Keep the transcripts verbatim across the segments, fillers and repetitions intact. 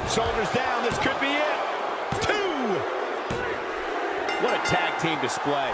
Shoulders down, this could be it. Two! What a tag team display.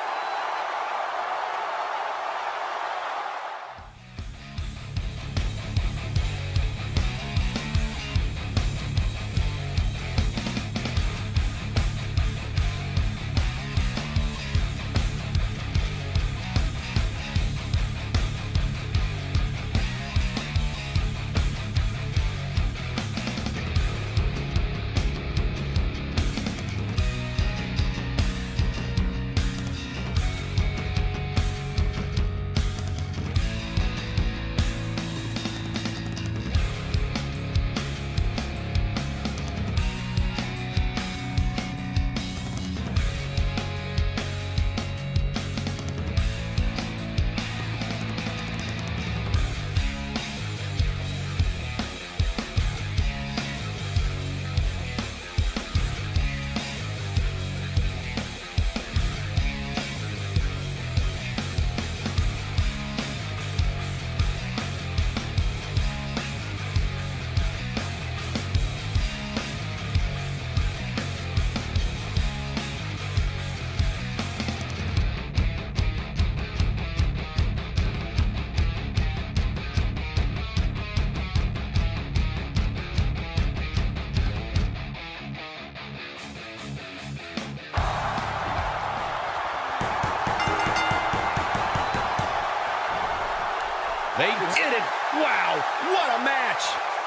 They did it. Wow, what a match.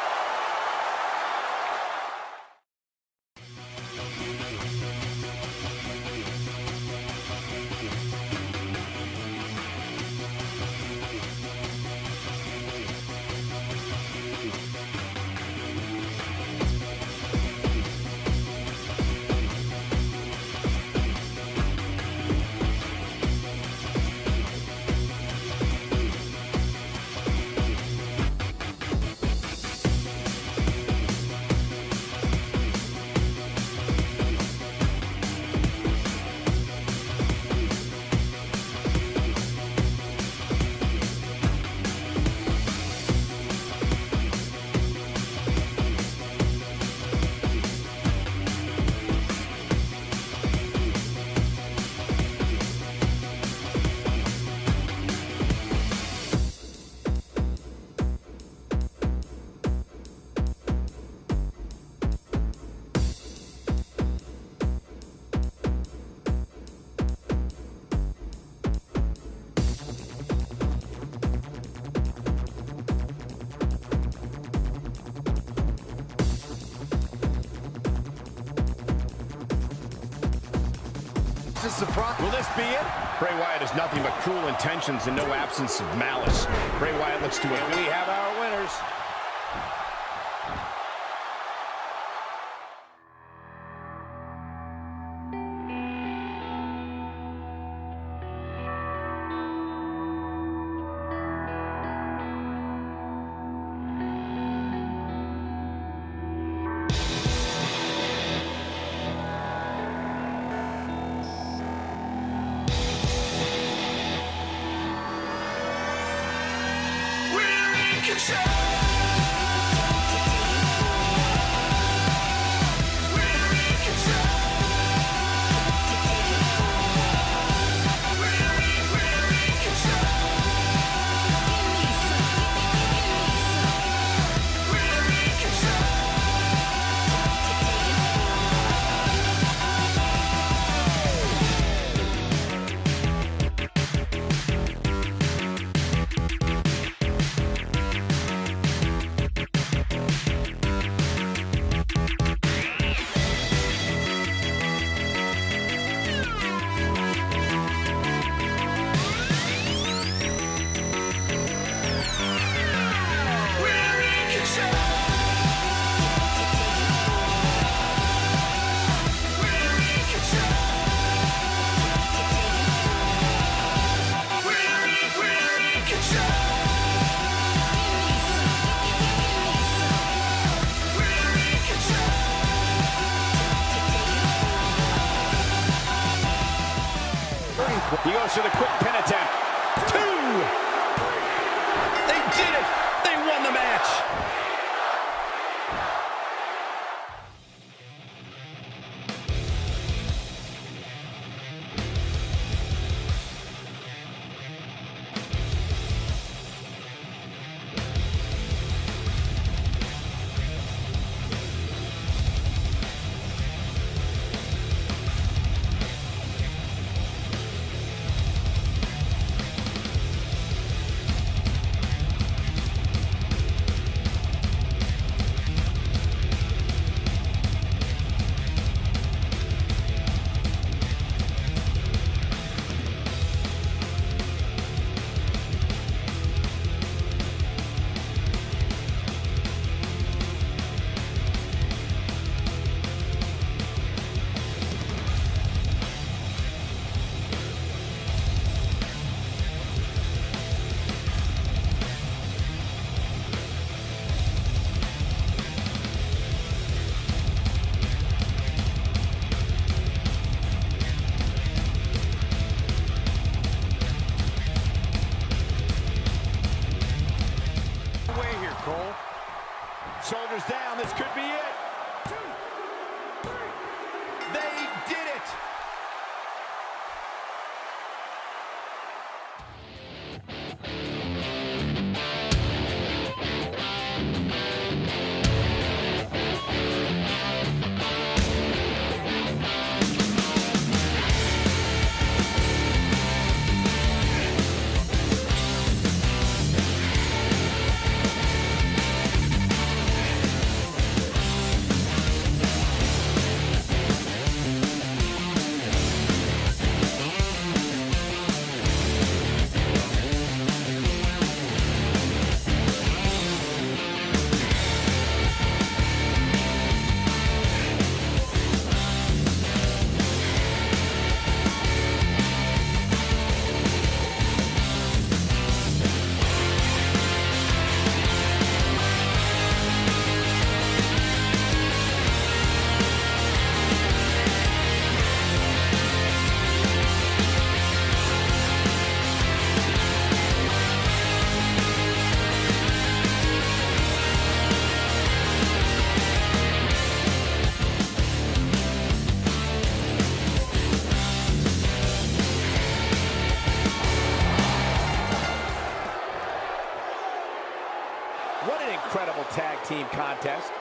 Will this be it? Bray Wyatt has nothing but cruel intentions and no absence of malice. Bray Wyatt looks to it. And we have our winners. He goes to the quick pin attempt. Two! They did it! They won the match! shoulders down. This could be it. They did it. What an incredible tag team contest.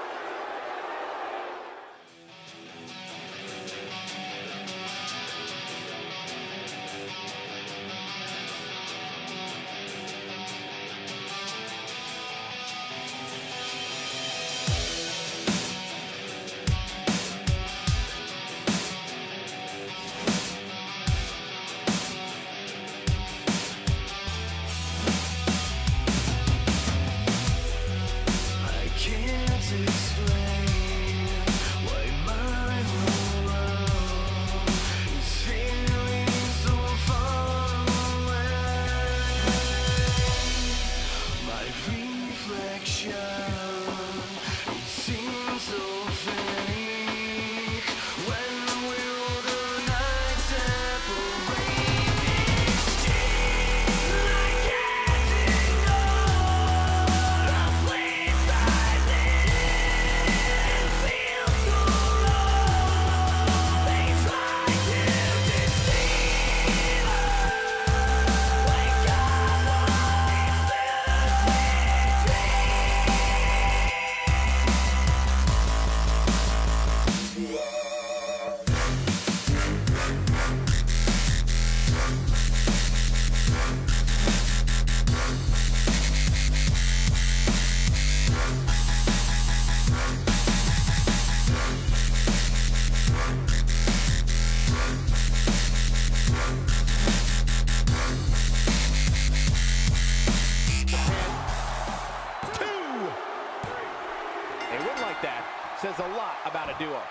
Says a lot about a duo.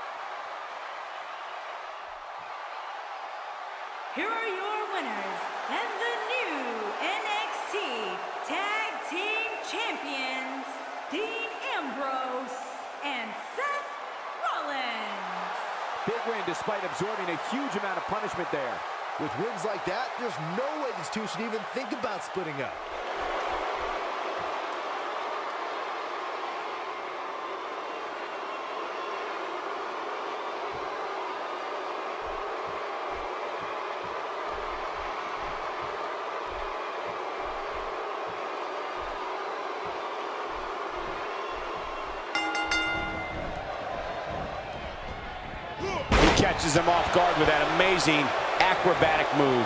Here are your winners and the new N X T Tag Team Champions, Dean Ambrose and Seth Rollins. Big win despite absorbing a huge amount of punishment there. With wins like that, there's no way these two should even think about splitting up. Catches him off guard with that amazing acrobatic move.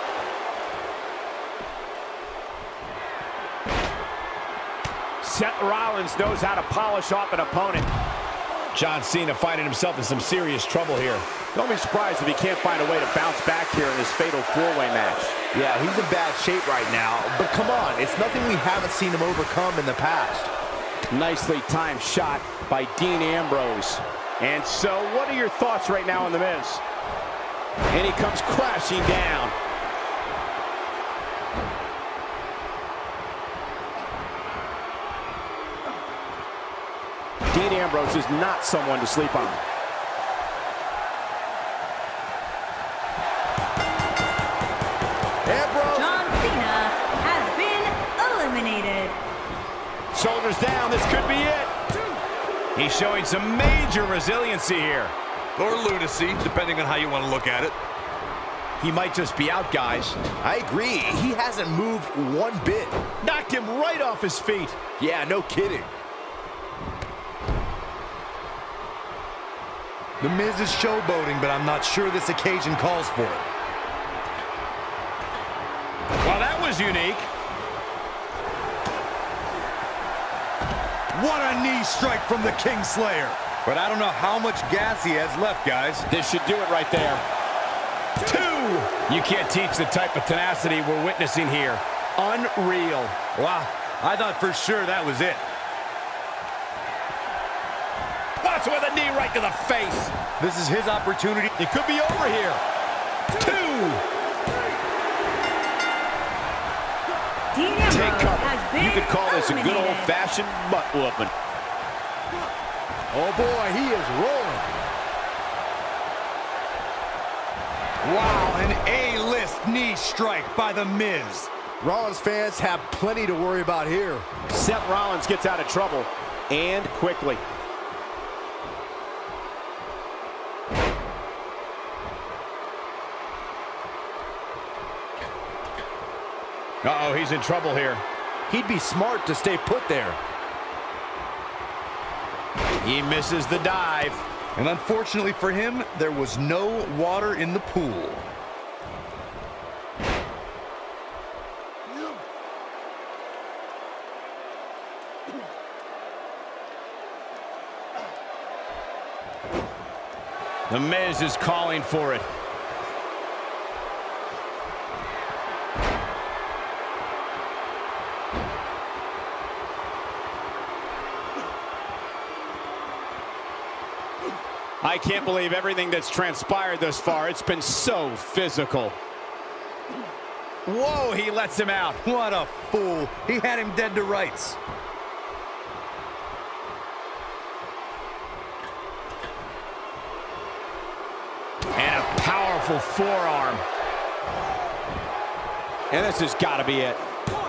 Seth Rollins knows how to polish off an opponent. John Cena finding himself in some serious trouble here. Don't be surprised if he can't find a way to bounce back here in this fatal four-way match. Yeah, he's in bad shape right now, but come on, it's nothing we haven't seen him overcome in the past. Nicely timed shot by Dean Ambrose. And so, what are your thoughts right now on The Miz? And he comes crashing down. Dean Ambrose is not someone to sleep on. Ambrose. John Cena has been eliminated. Shoulders down. This could be it. He's showing some major resiliency here. Or lunacy, depending on how you want to look at it. He might just be out, guys. I agree. He hasn't moved one bit. Knocked him right off his feet. Yeah, no kidding. The Miz is showboating, but I'm not sure this occasion calls for it. Well, that was unique. What a knee strike from the Kingslayer. But I don't know how much gas he has left, guys. This should do it right there. Two! You can't teach the type of tenacity we're witnessing here. Unreal. Wow, I thought for sure that was it. Watch with a knee right to the face. This is his opportunity. It could be over here. Two! Take cover. You could call this a good old-fashioned butt whooping. Oh, boy, he is rolling. Wow, an A-list knee strike by The Miz. Rollins fans have plenty to worry about here. Seth Rollins gets out of trouble, and quickly. Uh-oh, he's in trouble here. He'd be smart to stay put there. He misses the dive. And unfortunately for him, there was no water in the pool. The Miz is calling for it. I can't believe everything that's transpired thus far. It's been so physical. Whoa, he lets him out. What a fool. He had him dead to rights. And a powerful forearm. And this has got to be it.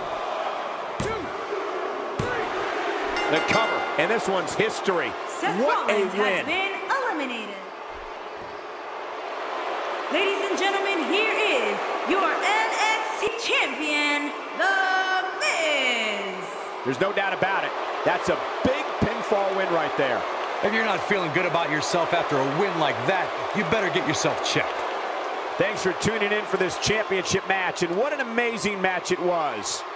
The cover, and this one's history. Seth What a Rollins win. has been eliminated. Ladies and gentlemen, here is your N X T champion, The Miz. There's no doubt about it. That's a big pinfall win right there. If you're not feeling good about yourself after a win like that, you better get yourself checked. Thanks for tuning in for this championship match, and what an amazing match it was.